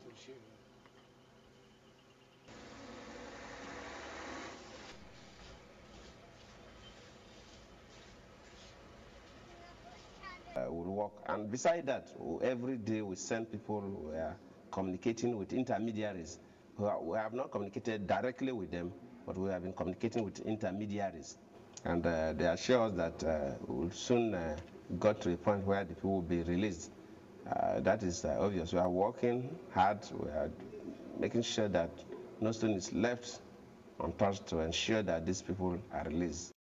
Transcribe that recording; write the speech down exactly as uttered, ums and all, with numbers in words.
Uh, we'll work, and beside that, every day we send people. We are communicating with intermediaries. Who are, we have not communicated directly with them, but we have been communicating with intermediaries, and uh, they assure us that uh, we'll soon uh, got to a point where the people will be released. Uh, that is uh, obvious. We are working hard. We are making sure that no stone is left untouched to ensure that these people are released.